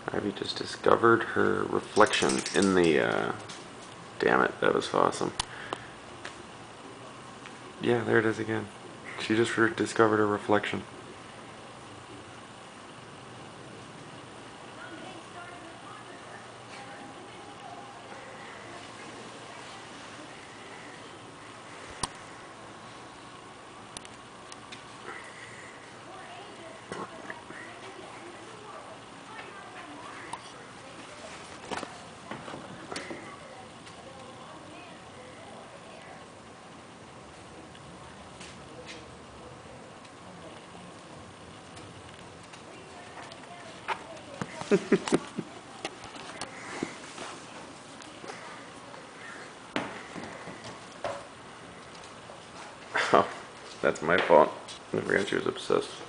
Ivy just discovered her reflection in the, damn it, that was awesome. Yeah, there it is again. She just discovered her reflection. Oh, that's my fault. I forgot she was obsessed.